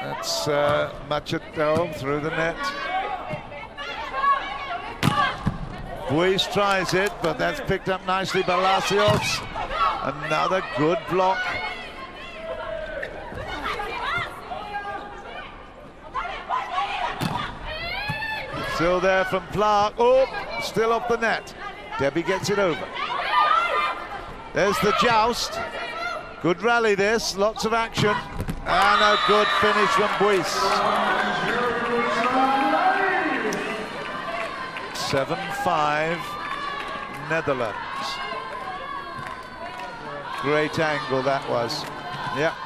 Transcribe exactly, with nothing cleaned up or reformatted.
That's uh, much at home through the net. Buijs tries it, but that's picked up nicely by Palacios. Another good block. Still there from Clark. Oh, still off the net. Debbie gets it over. There's the joust. Good rally this, lots of action. And a good finish from Buijs. seven five, Netherlands. Great angle that was. Yeah.